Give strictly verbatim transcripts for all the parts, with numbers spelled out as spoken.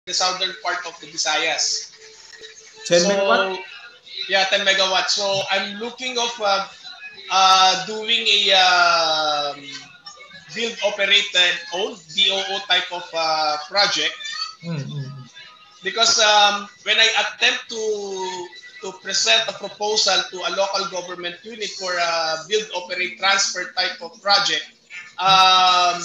the southern part of the Visayas. ten So megawatt? yeah, ten megawatts. So I'm looking of uh, uh, doing a um, build, operate, and own B O O type of uh, project Mm, mm, because um, when I attempt to to present a proposal to a local government unit for a build, operate, transfer type of project, um,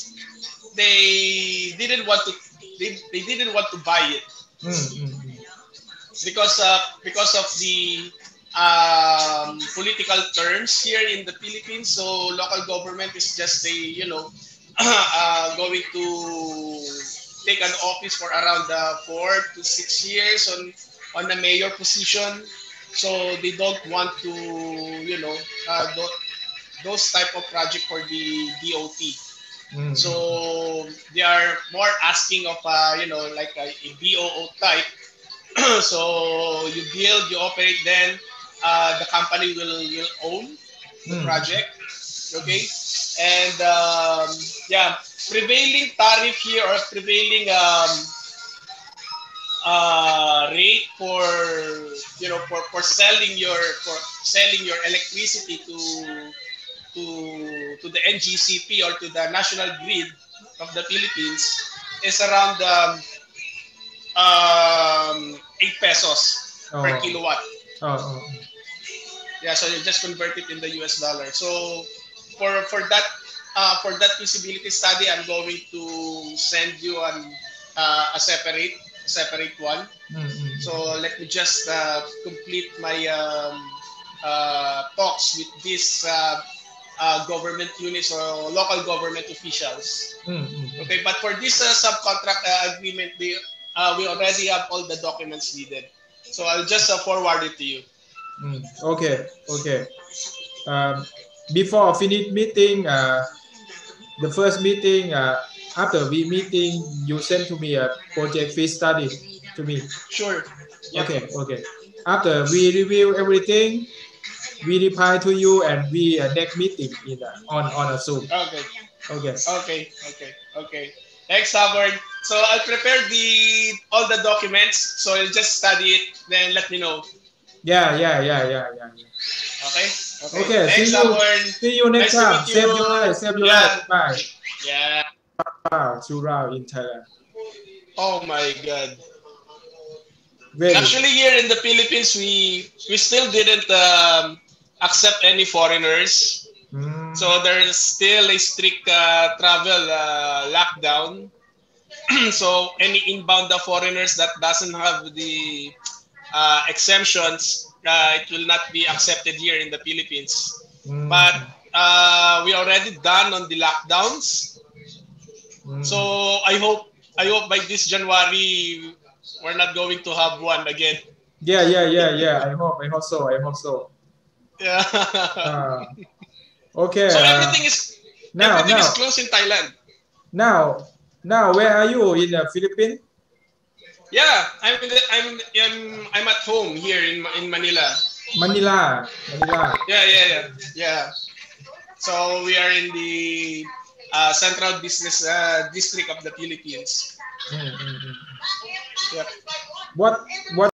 they didn't want to they, they didn't want to buy it mm, mm, mm. because uh, because of the um, political terms here in the Philippines. So local government is just a you know uh, going to take an office for around uh, four to six years on on the mayor position. So they don't want to you know uh, th- those type of project for the D O T. Mm, So they are more asking of uh, you know like a, a B O O type. So you build, you operate, then uh, the company will will own the mm, project. Okay, and um, yeah, prevailing tariff here or prevailing um, uh, rate for you know for, for selling your for selling your electricity to to to the N G C P or to the national grid of the Philippines is around um, um, eight pesos per oh, kilowatt. oh, oh. Yeah, so you just convert it in the U S dollar. So for for that uh, for that feasibility study, I'm going to send you an uh, a separate separate one. Mm, mm, So let me just uh, complete my um, uh, talks with these uh, uh, government units or local government officials. mm, mm. Okay, but for this uh, subcontract uh, agreement, we uh, we already have all the documents needed. So I'll just uh, forward it to you. Mm. Okay, okay. Um, before finish meeting, uh, the first meeting, uh, after we meeting, you send to me a project fee study to me. Sure. Yep. Okay, okay. After we review everything, we reply to you and we uh, next meeting in uh, on on a Zoom. Okay. Okay. Okay. Okay. Okay. Thanks, Howard. So I'll prepare the all the documents. So you'll just study it, then let me know. Yeah, yeah, yeah, yeah, yeah. Okay. Okay. Okay. See Thanks, you. Howard. See you next Nice to time. meet Save your you. life. Save your Yeah. life. Bye. Yeah. Wow, Surao in Thailand. Oh my God. Very. Actually, here in the Philippines, we we still didn't um, accept any foreigners. Mm, So there's still a strict uh, travel uh, lockdown. So any inbound the foreigners that doesn't have the uh, exemptions, uh, it will not be accepted here in the Philippines. mm, But uh, we already done on the lockdowns. mm. So I hope I hope by this January we're not going to have one again. Yeah, yeah, yeah, yeah. I hope. I hope so. I hope so. Yeah. Uh, okay. So Uh, everything is now, everything is now, closed in Thailand. now, now, where are you in the Philippines? Yeah, I'm in the, I'm I'm I'm at home here in in Manila. Manila, Manila. Yeah, yeah, yeah, yeah. So we are in the uh, Central Business uh, District of the Philippines. Mm, mm, mm. Yep. What, what?